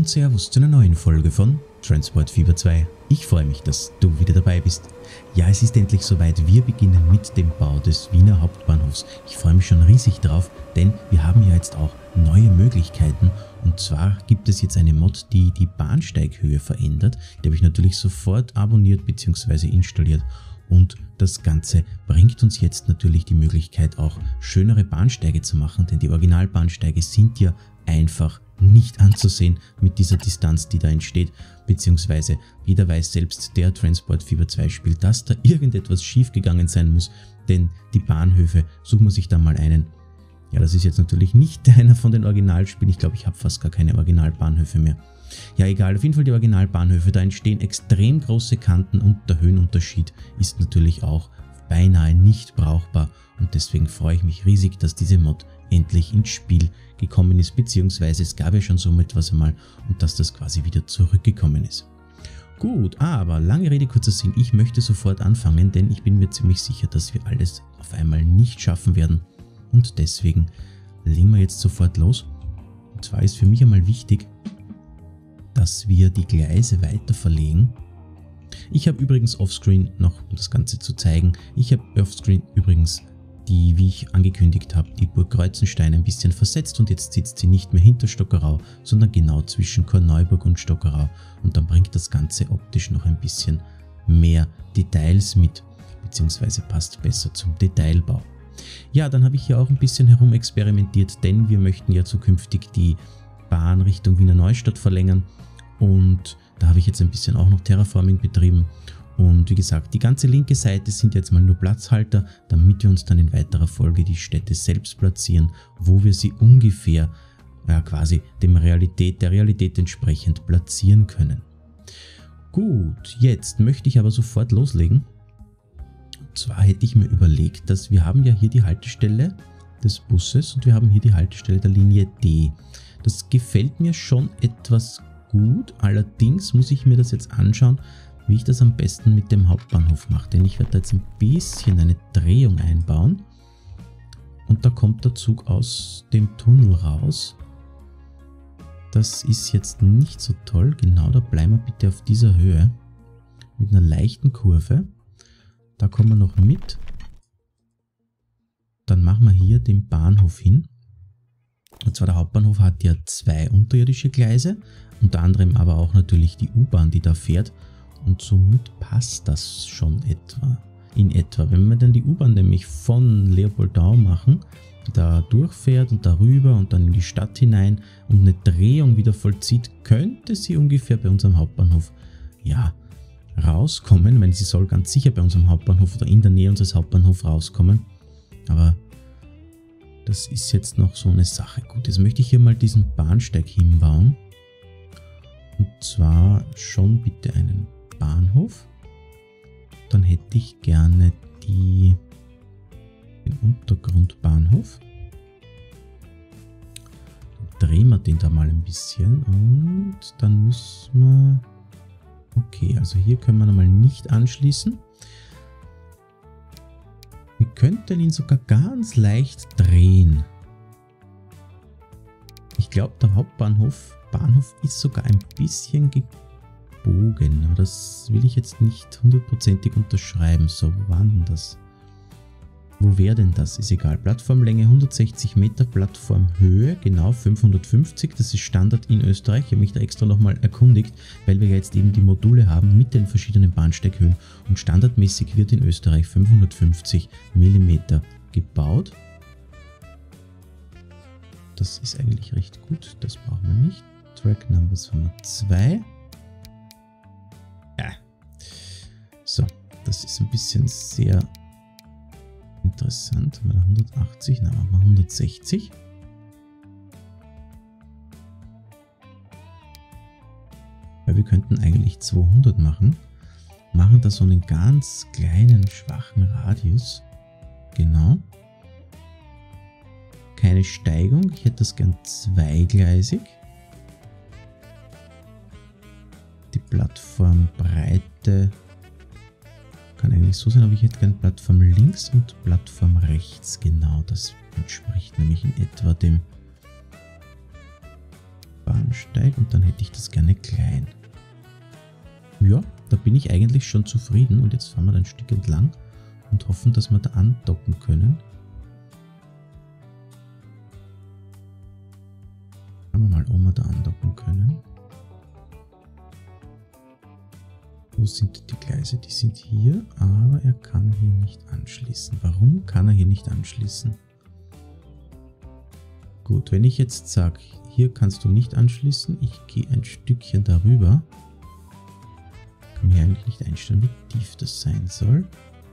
und Servus zu einer neuen Folge von Transport Fieber 2. Ich freue mich, dass du wieder dabei bist. Ja, es ist endlich soweit. Wir beginnen mit dem Bau des Wiener Hauptbahnhofs. Ich freue mich schon riesig drauf, denn wir haben ja jetzt auch neue Möglichkeiten. Und zwar gibt es jetzt eine Mod, die die Bahnsteighöhe verändert. Die habe ich natürlich sofort abonniert bzw. installiert. Und das Ganze bringt uns jetzt natürlich die Möglichkeit, auch schönere Bahnsteige zu machen, denn die Originalbahnsteige sind ja einfach nicht anzusehen mit dieser Distanz, die da entsteht, beziehungsweise jeder weiß, selbst der Transport Fieber 2 spielt, dass da irgendetwas schief gegangen sein muss, denn die Bahnhöfe, suchen wir sich da mal einen. Ja, das ist jetzt natürlich nicht einer von den Originalspielen, ich glaube, ich habe fast gar keine Originalbahnhöfe mehr. Ja, egal, auf jeden Fall die Originalbahnhöfe, da entstehen extrem große Kanten und der Höhenunterschied ist natürlich auch beinahe nicht brauchbar und deswegen freue ich mich riesig, dass diese Mod endlich ins Spiel gekommen ist, beziehungsweise es gab ja schon so etwas einmal und dass das quasi wieder zurückgekommen ist. Gut, aber lange Rede, kurzer Sinn, ich möchte sofort anfangen, denn ich bin mir ziemlich sicher, dass wir alles auf einmal nicht schaffen werden und deswegen legen wir jetzt sofort los. Und zwar ist für mich einmal wichtig, dass wir die Gleise weiter verlegen. Ich habe übrigens offscreen noch, um das Ganze zu zeigen, ich habe offscreen übrigens die, wie ich angekündigt habe, die Burg Kreuzenstein ein bisschen versetzt und jetzt sitzt sie nicht mehr hinter Stockerau, sondern genau zwischen Korneuburg und Stockerau und dann bringt das Ganze optisch noch ein bisschen mehr Details mit, beziehungsweise passt besser zum Detailbau. Ja, dann habe ich hier auch ein bisschen herum experimentiert, denn wir möchten ja zukünftig die Bahn Richtung Wiener Neustadt verlängern und da habe ich jetzt ein bisschen auch noch Terraforming betrieben. Und wie gesagt, die ganze linke Seite sind jetzt mal nur Platzhalter, damit wir uns dann in weiterer Folge die Städte selbst platzieren, wo wir sie ungefähr quasi der Realität entsprechend platzieren können. Gut, jetzt möchte ich aber sofort loslegen. Und zwar hätte ich mir überlegt, dass wir haben ja hier die Haltestelle des Busses und wir haben hier die Haltestelle der Linie D. Das gefällt mir schon etwas gut, allerdings muss ich mir das jetzt anschauen, wie ich das am besten mit dem Hauptbahnhof mache, denn ich werde da jetzt ein bisschen eine Drehung einbauen und da kommt der Zug aus dem Tunnel raus. Das ist jetzt nicht so toll, genau, da bleiben wir bitte auf dieser Höhe mit einer leichten Kurve. Da kommen wir noch mit. Dann machen wir hier den Bahnhof hin. Und zwar der Hauptbahnhof hat ja 2 unterirdische Gleise, unter anderem aber auch natürlich die U-Bahn, die da fährt. Und somit passt das schon in etwa. Wenn wir dann die U-Bahn nämlich von Leopoldau machen, da durchfährt und darüber und dann in die Stadt hinein und eine Drehung wieder vollzieht, könnte sie ungefähr bei unserem Hauptbahnhof ja rauskommen. Ich meine, sie soll ganz sicher bei unserem Hauptbahnhof oder in der Nähe unseres Hauptbahnhofs rauskommen. Aber das ist jetzt noch so eine Sache. Gut, jetzt möchte ich hier mal diesen Bahnsteig hinbauen. Und zwar schon bitte einen Bahnhof. Dann hätte ich gerne den Untergrundbahnhof. Dann drehen wir den da mal ein bisschen und dann müssen wir... Okay, also hier können wir mal nicht anschließen. Wir könnten ihn sogar ganz leicht drehen. Ich glaube, der Hauptbahnhof ist sogar ein bisschen gebogen, aber das will ich jetzt nicht hundertprozentig unterschreiben. So, wo war denn das? Wo wäre denn das? Ist egal. Plattformlänge 160 Meter, Plattformhöhe, genau 550. Das ist Standard in Österreich. Ich habe mich da extra nochmal erkundigt, weil wir jetzt eben die Module haben mit den verschiedenen Bahnsteighöhen. Und standardmäßig wird in Österreich 550 mm gebaut. Das ist eigentlich recht gut. Das brauchen wir nicht. Track Numbers haben wir 2. Ja. So, das ist ein bisschen sehr interessant. Haben wir da 180? Nein, machen wir 160. Weil wir könnten eigentlich 200 machen. Machen da so einen ganz kleinen, schwachen Radius. Genau. Keine Steigung. Ich hätte das gern zweigleisig. Die Plattformbreite kann eigentlich so sein, aber ich hätte gerne Plattform links und Plattform rechts. Genau, das entspricht nämlich in etwa dem Bahnsteig. Bahnsteig und dann hätte ich das gerne klein. Ja, da bin ich eigentlich schon zufrieden und jetzt fahren wir da ein Stück entlang und hoffen, dass wir da andocken können. Schauen wir mal, ob wir da andocken können. Wo sind die Gleise? Die sind hier, aber er kann hier nicht anschließen. Warum kann er hier nicht anschließen? Gut, wenn ich jetzt sage, hier kannst du nicht anschließen, ich gehe ein Stückchen darüber. Kann mir eigentlich nicht einstellen, wie tief das sein soll.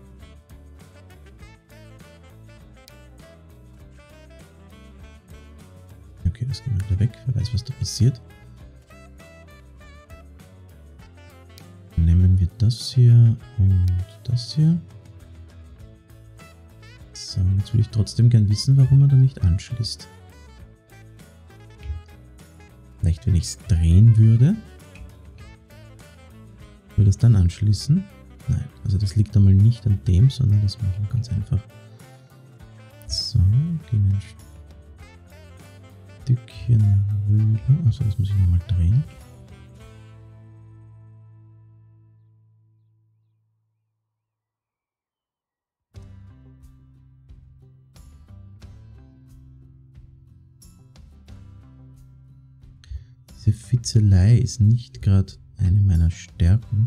Okay, das gehen wir wieder weg, wer weiß, was da passiert. Nehmen wir das hier und das hier. So, jetzt will ich trotzdem gern wissen, warum er da nicht anschließt. Vielleicht, wenn ich es drehen würde, würde es dann anschließen. Nein, also das liegt einmal nicht an dem, sondern das machen wir ganz einfach. So, gehen ein Stückchen rüber. Also das muss ich nochmal drehen. Diese Fitzelei ist nicht gerade eine meiner Stärken.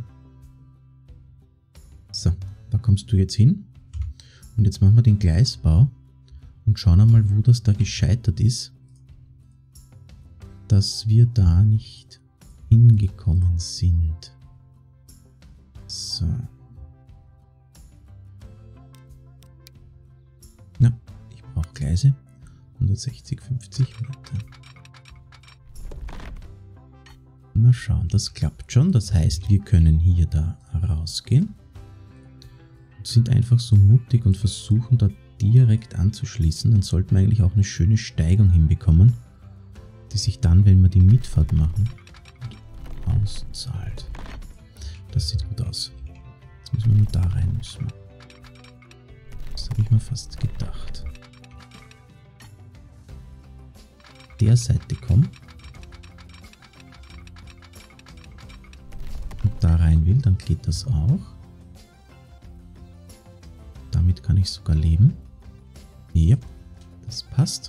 So, da kommst du jetzt hin. Und jetzt machen wir den Gleisbau und schauen einmal, wo das da gescheitert ist, dass wir da nicht hingekommen sind. So. Na, ich brauche Gleise. 160, 50 Meter. Mal schauen, das klappt schon. Das heißt, wir können hier da rausgehen und sind einfach so mutig und versuchen da direkt anzuschließen. Dann sollten wir eigentlich auch eine schöne Steigung hinbekommen, die sich dann, wenn wir die Mitfahrt machen, auszahlt. Das sieht gut aus. Jetzt müssen wir nur da rein müssen. Das habe ich mir fast gedacht. Der Seite kommen. Da rein will, dann geht das auch. Damit kann ich sogar leben. Ja, das passt.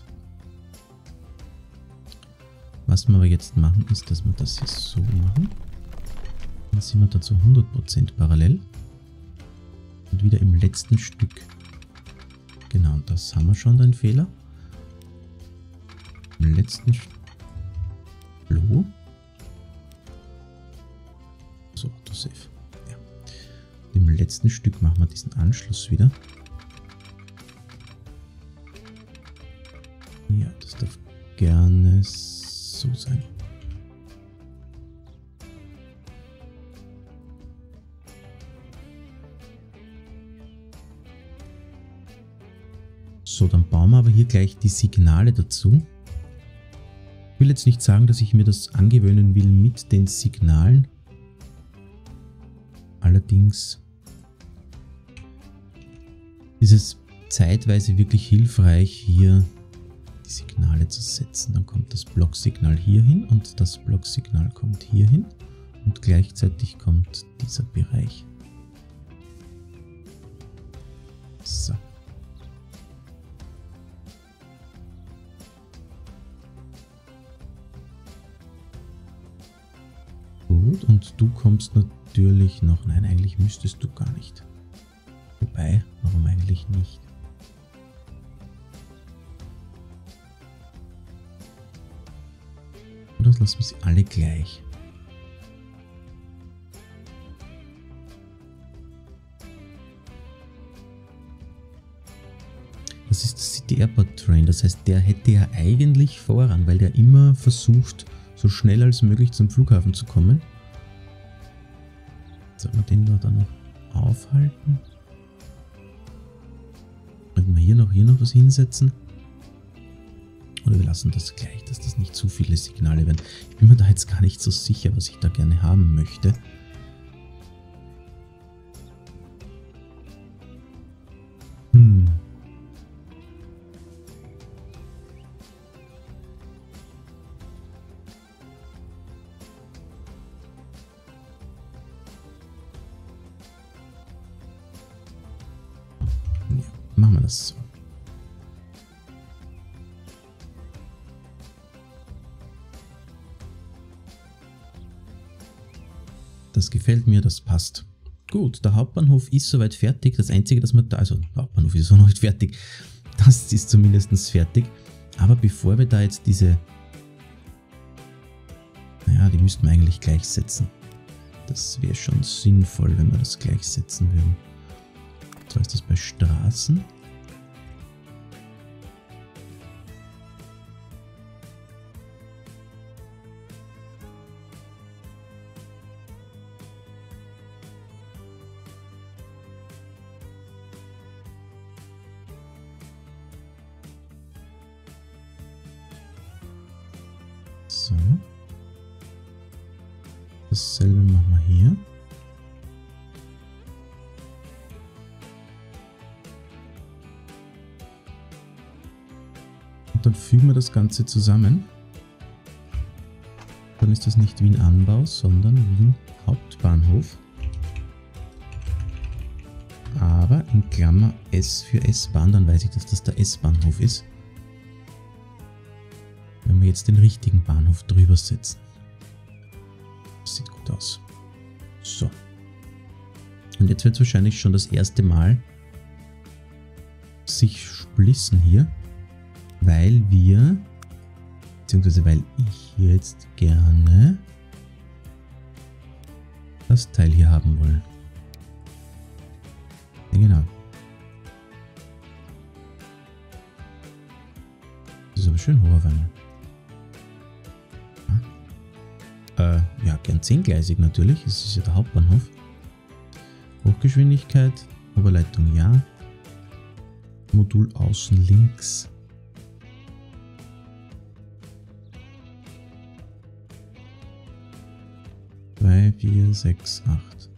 Was wir aber jetzt machen, ist, dass wir das hier so machen. Dann sind wir da zu 100% parallel. Und wieder im letzten Stück. Genau, und das haben wir schon, den Fehler. Im letzten Floh. So, Autosave. Ja. Im letzten Stück machen wir diesen Anschluss wieder. Ja, das darf gerne so sein. So, dann bauen wir aber hier gleich die Signale dazu. Ich will jetzt nicht sagen, dass ich mir das angewöhnen will mit den Signalen. Allerdings ist es zeitweise wirklich hilfreich, hier die Signale zu setzen. Dann kommt das Blocksignal hier hin und das Blocksignal kommt hier hin und gleichzeitig kommt dieser Bereich. So. Gut, und du kommst natürlich noch... Nein, eigentlich müsstest du gar nicht. Wobei, warum eigentlich nicht? Oder lassen wir sie alle gleich? Das ist das City Airport Train, das heißt, der hätte ja eigentlich Vorrang, weil der immer versucht, so schnell als möglich zum Flughafen zu kommen. Sollten wir den da noch aufhalten? Könnten wir hier noch was hinsetzen? Oder wir lassen das gleich, dass das nicht zu viele Signale werden. Ich bin mir da jetzt gar nicht so sicher, was ich da gerne haben möchte. wir es so. Das gefällt mir, das passt. Gut, der Hauptbahnhof ist soweit fertig. Das Einzige, das man da, also der Hauptbahnhof ist auch noch nicht fertig. Das ist zumindest fertig. Aber bevor wir da jetzt diese, naja, die müssten wir eigentlich gleichsetzen. Das wäre schon sinnvoll, wenn wir das gleichsetzen würden. So ist das bei Straßen. So. Dasselbe machen wir hier. Und dann fügen wir das Ganze zusammen. Dann ist das nicht Wien Anbau, sondern Wien Hauptbahnhof. Aber in Klammer S für S-Bahn, dann weiß ich, dass das der S-Bahnhof ist. Wenn wir jetzt den richtigen Bahnhof drüber setzen. Das sieht gut aus. So. Und jetzt wird es wahrscheinlich schon das erste Mal sich splissen hier, weil wir, beziehungsweise weil ich hier jetzt gerne das Teil hier haben wollen. Ja, genau. Das ist aber schön hoch auf einmal. Ja, gern 10-gleisig natürlich, es ist ja der Hauptbahnhof. Hochgeschwindigkeit, Oberleitung ja. Modul außen links. Zwei, 4, 6, 8.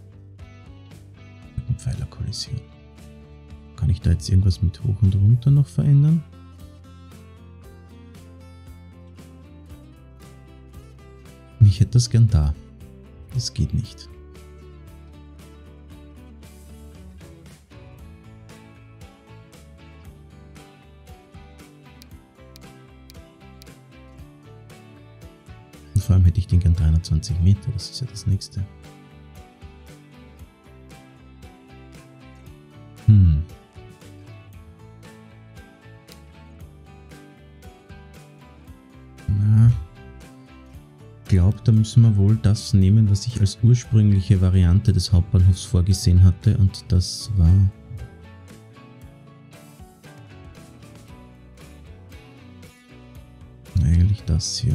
Pfeilerkollision. Kann ich da jetzt irgendwas mit hoch und runter noch verändern? Ich hätte das gern da. Das geht nicht. Und vor allem hätte ich den gern 320 Meter. Das ist ja das nächste. Ich glaube, da müssen wir wohl das nehmen, was ich als ursprüngliche Variante des Hauptbahnhofs vorgesehen hatte, und das war eigentlich das hier.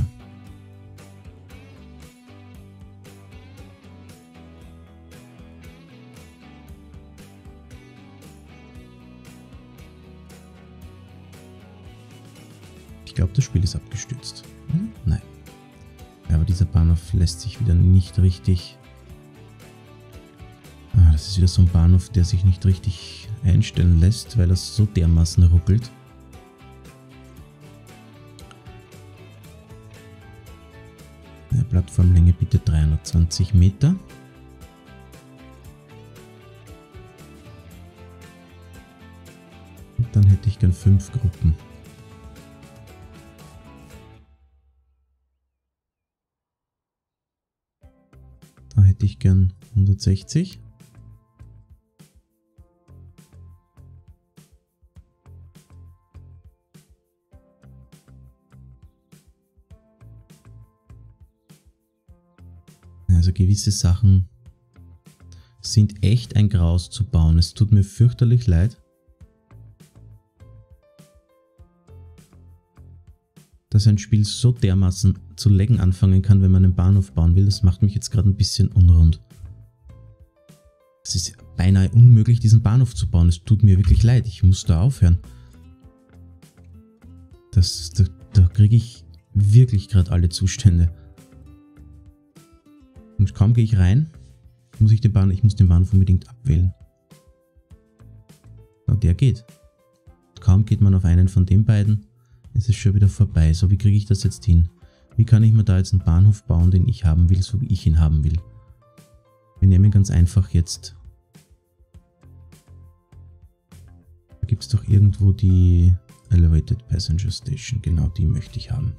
Ich glaube, das Spiel ist abgestürzt. Nein. Aber dieser Bahnhof lässt sich wieder nicht richtig... das ist wieder so ein Bahnhof, der sich nicht richtig einstellen lässt, weil er so dermaßen ruckelt. Ja, Plattformlänge bitte 320 Meter. Und dann hätte ich gern 5 Gruppen. Da hätte ich gern 160. Also gewisse Sachen sind echt ein Graus zu bauen. Es tut mir fürchterlich leid, dass ein Spiel so dermaßen zu laggen anfangen kann, wenn man einen Bahnhof bauen will. Das macht mich jetzt gerade ein bisschen unrund. Es ist beinahe unmöglich, diesen Bahnhof zu bauen. Es tut mir wirklich leid. Ich muss da aufhören. Da kriege ich wirklich gerade alle Zustände. Und kaum gehe ich rein, muss ich muss den Bahnhof unbedingt abwählen. Ja, der geht. Kaum geht man auf einen von den beiden, ist es schon wieder vorbei. So, wie kriege ich das jetzt hin? Wie kann ich mir da jetzt einen Bahnhof bauen, den ich haben will, so wie ich ihn haben will? Wir nehmen ganz einfach jetzt. Da gibt es doch irgendwo die Elevated Passenger Station. Genau, die möchte ich haben.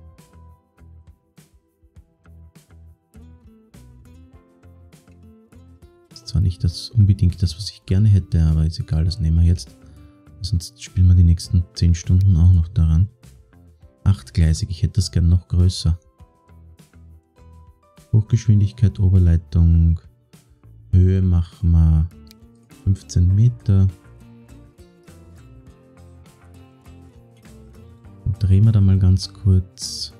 Das ist zwar nicht unbedingt das, was ich gerne hätte, aber ist egal, das nehmen wir jetzt. Sonst spielen wir die nächsten 10 Stunden auch noch daran. 8-gleisig, ich hätte das gern noch größer. Hochgeschwindigkeit, Oberleitung, Höhe machen wir 15 Meter. Und drehen wir da mal ganz kurz.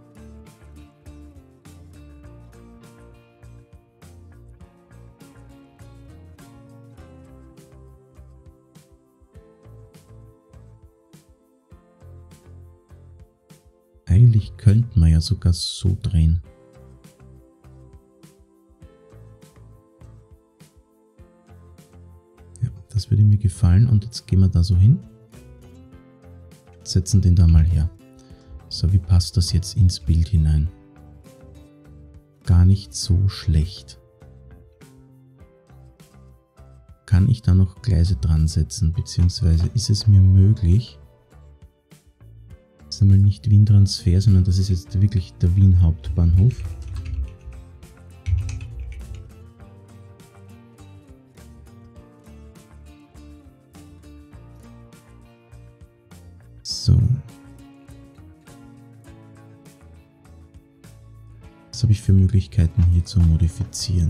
Eigentlich könnten wir ja sogar so drehen. Ja, das würde mir gefallen und jetzt gehen wir da so hin. Setzen den da mal her. So, wie passt das jetzt ins Bild hinein? Gar nicht so schlecht. Kann ich da noch Gleise dran setzen, beziehungsweise ist es mir möglich? Das ist einmal nicht Wien-Transfer, sondern das ist jetzt wirklich der Wien Hauptbahnhof. So. Was habe ich für Möglichkeiten hier zu modifizieren?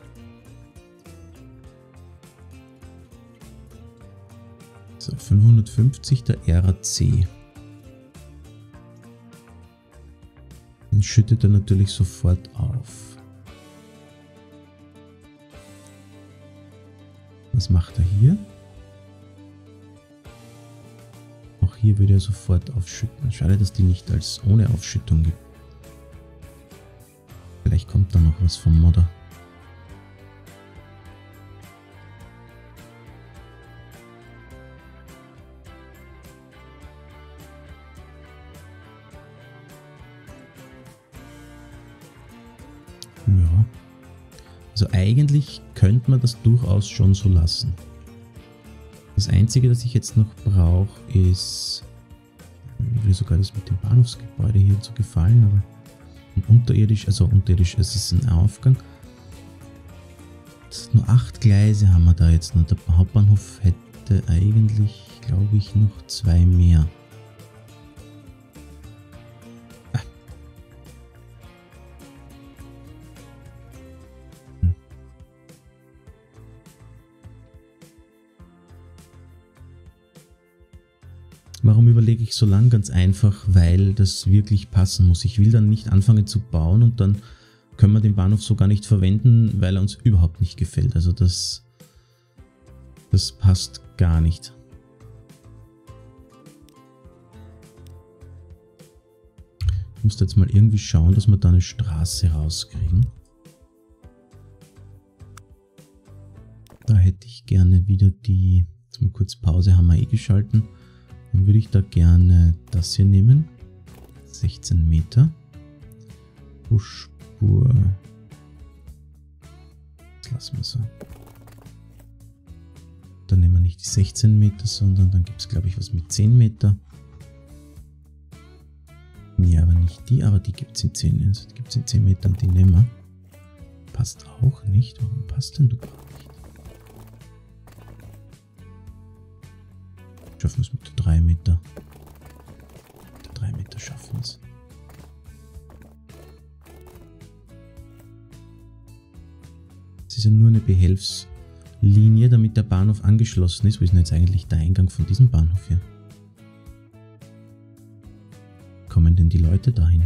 So, 550 der RAC. Dann schüttet er natürlich sofort auf. Was macht er hier? Auch hier würde er sofort aufschütten. Schade, dass die nicht als ohne Aufschüttung gibt. Vielleicht kommt da noch was vom Modder. Ja. Also eigentlich könnte man das durchaus schon so lassen. Das Einzige, das ich jetzt noch brauche, ist, mir würde sogar das mit dem Bahnhofsgebäude hier so gefallen, aber unterirdisch, es ist ein Aufgang. Nur 8 Gleise haben wir da jetzt noch. Der Hauptbahnhof hätte eigentlich, glaube ich, noch 2 mehr. Warum überlege ich so lang? Ganz einfach, weil das wirklich passen muss. Ich will dann nicht anfangen zu bauen und dann können wir den Bahnhof so gar nicht verwenden, weil er uns überhaupt nicht gefällt. Also das passt gar nicht. Ich muss jetzt mal irgendwie schauen, dass wir da eine Straße rauskriegen. Da hätte ich gerne wieder die, jetzt mal kurz Pause, haben wir eh geschalten. Dann würde ich da gerne das hier nehmen. 16 Meter. Busspur. Das lassen wir so. Dann nehmen wir nicht die 16 Meter, sondern dann gibt es, glaube ich, was mit 10 Meter. Ja, aber nicht die, aber die gibt es in 10. Also die gibt es in 10 Metern, die nehmen wir. Passt auch nicht. Warum passt denn du gar nicht? Schaffen wir es mit 3 Meter. Mit 3 Meter schaffen wir es. Es ist ja nur eine Behelfslinie, damit der Bahnhof angeschlossen ist. Wo ist denn jetzt eigentlich der Eingang von diesem Bahnhof hier? Kommen denn die Leute dahin?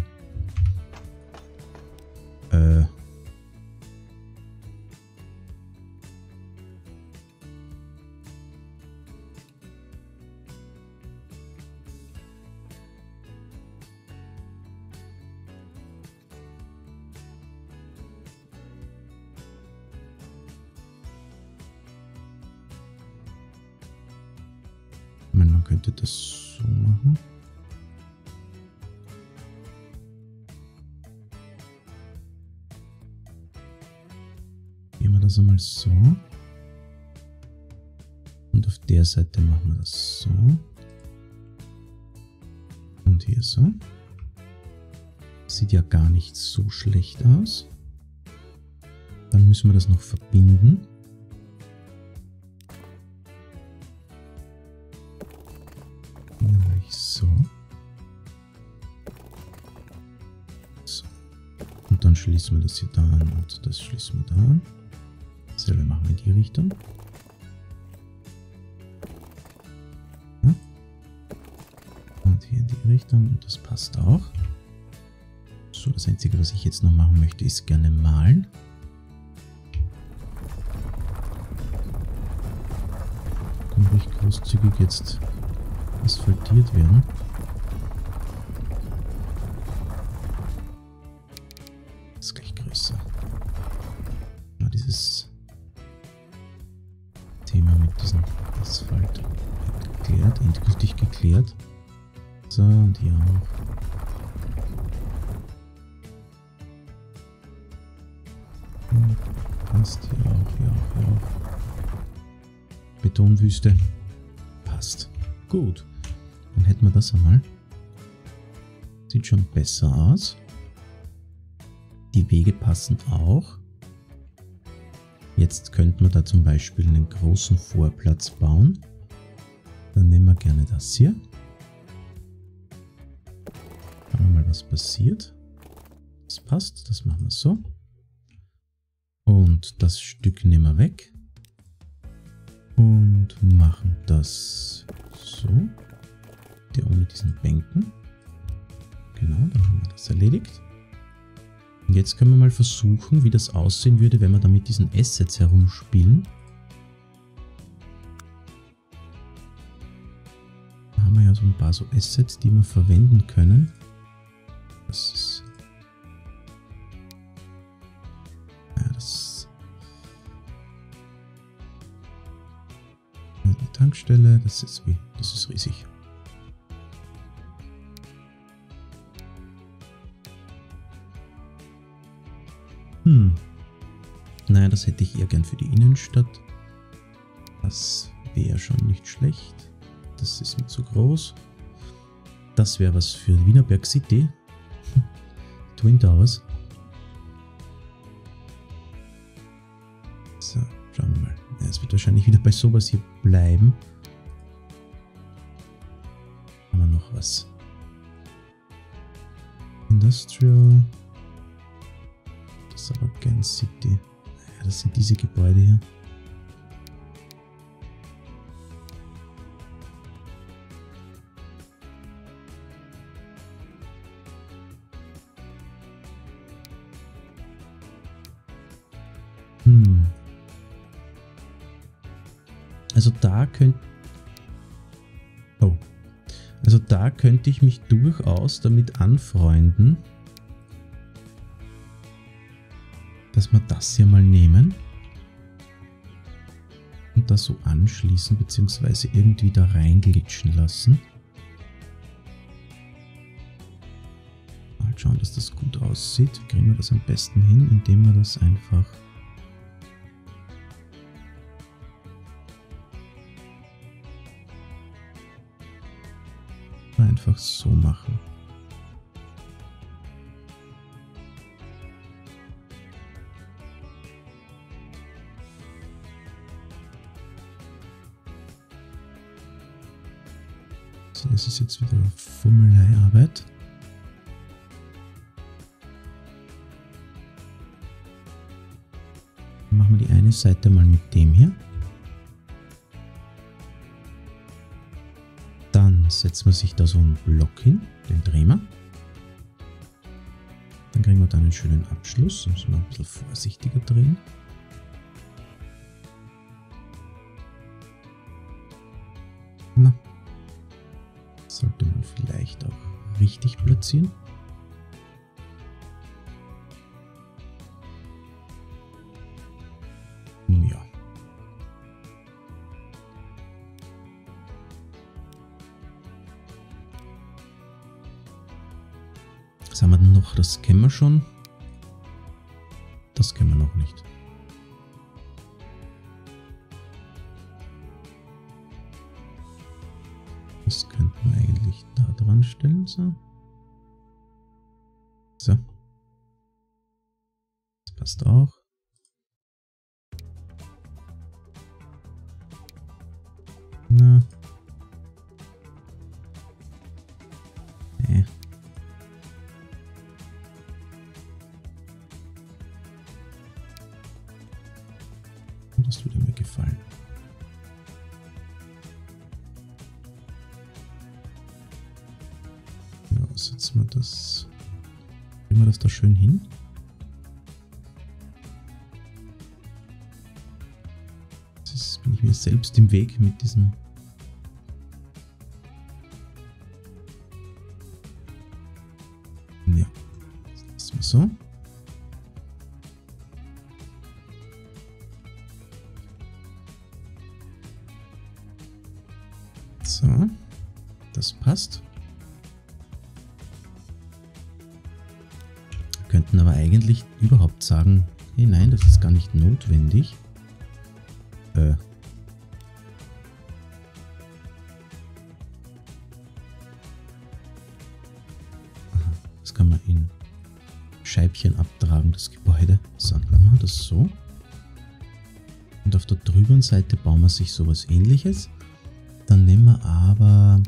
Man könnte das so machen. Gehen wir das einmal so. Und auf der Seite machen wir das so. Und hier so. Sieht ja gar nicht so schlecht aus. Dann müssen wir das noch verbinden. Nämlich so. So. Und dann schließen wir das hier da an und das schließen wir da an. Dasselbe machen wir in die Richtung. Ja. Und hier in die Richtung und das passt auch. So, das Einzige, was ich jetzt noch machen möchte, ist gerne malen. Kann ruhig großzügig jetzt asphaltiert werden. Das ist gleich größer. Ja, dieses Thema mit diesem Asphalt geklärt, endgültig geklärt. So, und hier auch. Passt hier auch, hier auch, hier auch. Betonwüste. Passt. Gut. Dann hätten wir das einmal. Sieht schon besser aus. Die Wege passen auch. Jetzt könnten wir da zum Beispiel einen großen Vorplatz bauen. Dann nehmen wir gerne das hier. Schauen wir mal, was passiert. Das passt, das machen wir so. Und das Stück nehmen wir weg. Und machen das so. Der ohne diesen Bänken. Genau, dann haben wir das erledigt. Und jetzt können wir mal versuchen, wie das aussehen würde, wenn wir da mit diesen Assets herumspielen. Da haben wir ja so ein paar so Assets, die wir verwenden können. Das ist... Ja, das... Die Tankstelle, das ist riesig. Naja, das hätte ich eher gern für die Innenstadt. Das wäre schon nicht schlecht. Das ist mir zu groß. Das wäre was für Wienerberg City. Twin Towers. So, schauen wir mal. Ja, es wird wahrscheinlich wieder bei sowas hier bleiben. Haben wir noch was? Industrial. Das ist aber kein City. Ja, das sind diese Gebäude hier. Also da könnte ich mich durchaus damit anfreunden, dass wir das hier mal nehmen und das so anschließen bzw. irgendwie da reinglitschen lassen. Mal schauen, dass das gut aussieht. Wie kriegen wir das am besten hin, indem wir das einfach so machen. So, das ist jetzt wieder Fummeleiarbeit. Dann machen wir die eine Seite mal mit dem hier. Dann setzen wir sich da so einen Block hin, den drehen wir. Dann kriegen wir da einen schönen Abschluss. Da müssen wir ein bisschen vorsichtiger drehen. Na, sollte man vielleicht auch richtig platzieren. Ja. Was haben wir denn noch? Das kennen wir schon. Das kennen wir noch nicht. dran stellen. So. So. Das passt auch. Na. Nee. Das würde mir gefallen. Ja, setzen wir das. Bringen wir das da schön hin. Jetzt bin ich mir selbst im Weg mit diesem. Ja, das lassen wir so. So, das passt. Wir könnten aber eigentlich überhaupt sagen, hey nein, das ist gar nicht notwendig. Das kann man in Scheibchen abtragen, das Gebäude. So, dann machen wir das so. Und auf der drüberen Seite bauen wir sich sowas Ähnliches. Dann nehmen wir aber...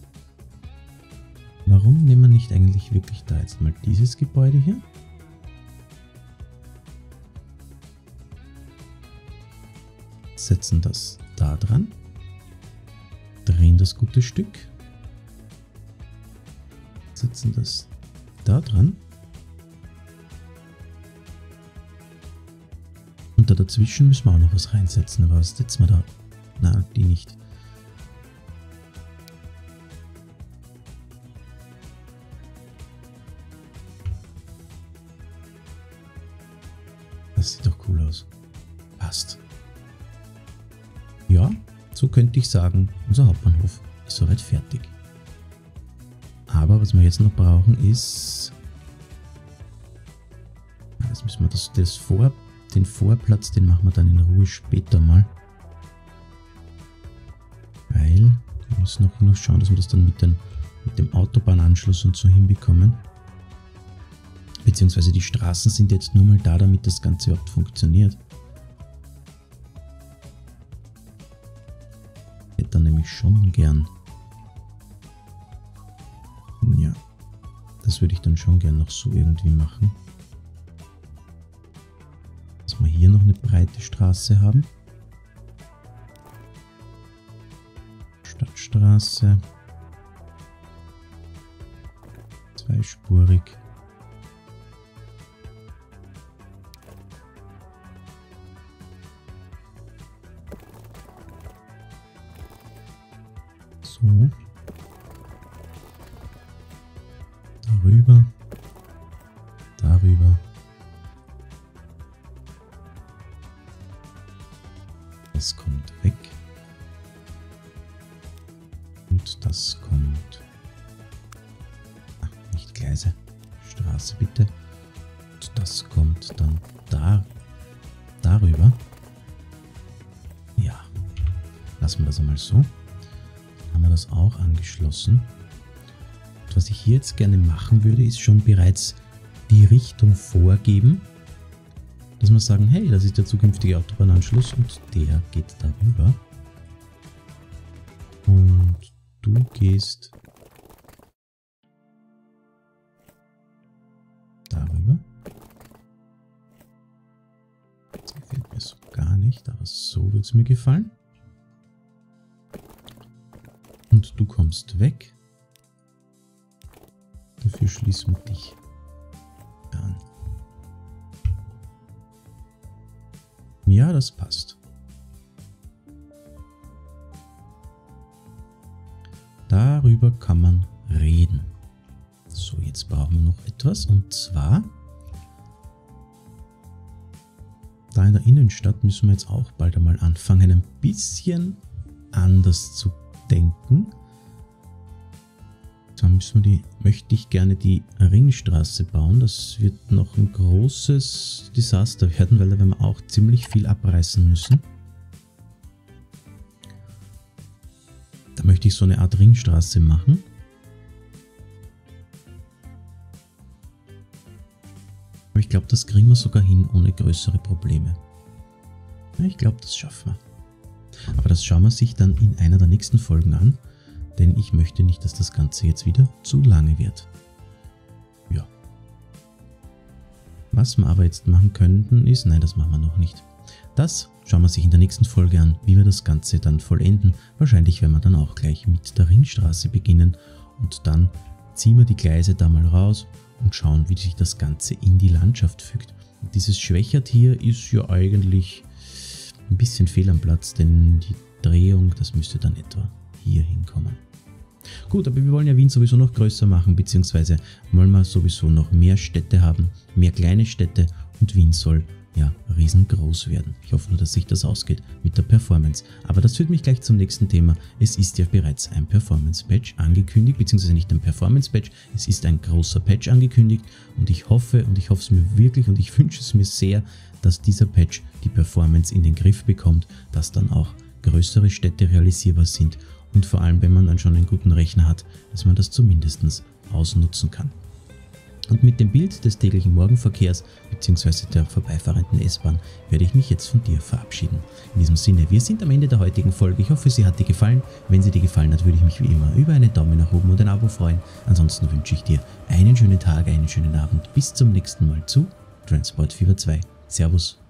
Warum nehmen wir nicht eigentlich wirklich da jetzt mal dieses Gebäude hier? Setzen das da dran. Drehen das gute Stück. Setzen das da dran. Und da dazwischen müssen wir auch noch was reinsetzen. Aber was setzen wir da? Nein, die nicht. Das sieht doch cool aus. Passt. Ja, so könnte ich sagen, unser Hauptbahnhof ist soweit fertig. Aber was wir jetzt noch brauchen ist... Jetzt müssen wir den Vorplatz, den machen wir dann in Ruhe später mal. Weil wir müssen auch noch schauen, dass wir das dann mit dem Autobahnanschluss und so hinbekommen. Beziehungsweise die Straßen sind jetzt nur mal da, damit das Ganze überhaupt funktioniert. Hätte dann nämlich schon gern. Ja, das würde ich dann schon gern noch so irgendwie machen. Dass wir hier noch eine breite Straße haben. Stadtstraße. Zweispurig. So. Darüber. Darüber. Das kommt weg. Und das kommt... Ach, nicht Gleise. Straße bitte. Und das kommt dann darüber. Ja. Lassen wir das einmal so. Haben wir das auch angeschlossen. Und was ich hier jetzt gerne machen würde, ist schon bereits die Richtung vorgeben, dass wir sagen, hey, das ist der zukünftige Autobahnanschluss und der geht darüber. Und du gehst darüber. Das gefällt mir so gar nicht, aber so würde es mir gefallen. Und du kommst weg. Dafür schließen wir dich an. Ja, das passt. Darüber kann man reden. So, jetzt brauchen wir noch etwas. Und zwar, da in der Innenstadt müssen wir jetzt auch bald einmal anfangen, ein bisschen anders zu denken. Dann möchte ich gerne die Ringstraße bauen. Das wird noch ein großes Desaster werden, weil da werden wir auch ziemlich viel abreißen müssen. Da möchte ich so eine Art Ringstraße machen. das kriegen wir sogar hin ohne größere Probleme. Ja, ich glaube, das schaffen wir. Aber das schauen wir sich dann in einer der nächsten Folgen an, denn ich möchte nicht, dass das Ganze jetzt wieder zu lange wird. Ja. Was wir aber jetzt machen könnten ist, nein, das machen wir noch nicht. Das schauen wir sich in der nächsten Folge an, wie wir das Ganze dann vollenden. Wahrscheinlich werden wir dann auch gleich mit der Ringstraße beginnen und dann ziehen wir die Gleise da mal raus und schauen, wie sich das Ganze in die Landschaft fügt. Und dieses Schwächert hier ist ja eigentlich ein bisschen fehl am Platz, denn die Drehung, das müsste dann etwa hier hinkommen. Gut, aber wir wollen ja Wien sowieso noch größer machen, beziehungsweise wollen wir sowieso noch mehr Städte haben, mehr kleine Städte und Wien soll ja riesengroß werden. Ich hoffe nur, dass sich das ausgeht mit der Performance. Aber das führt mich gleich zum nächsten Thema. Es ist ja bereits ein Performance-Patch angekündigt, beziehungsweise nicht ein Performance-Patch, es ist ein großer Patch angekündigt und ich hoffe es mir wirklich und ich wünsche es mir sehr, dass dieser Patch die Performance in den Griff bekommt, dass dann auch größere Städte realisierbar sind und vor allem, wenn man dann schon einen guten Rechner hat, dass man das zumindest ausnutzen kann. Und mit dem Bild des täglichen Morgenverkehrs bzw. der vorbeifahrenden S-Bahn werde ich mich jetzt von dir verabschieden. In diesem Sinne, wir sind am Ende der heutigen Folge. Ich hoffe, sie hat dir gefallen. Wenn sie dir gefallen hat, würde ich mich wie immer über einen Daumen nach oben und ein Abo freuen. Ansonsten wünsche ich dir einen schönen Tag, einen schönen Abend. Bis zum nächsten Mal zu Transport Fever 2. Servus.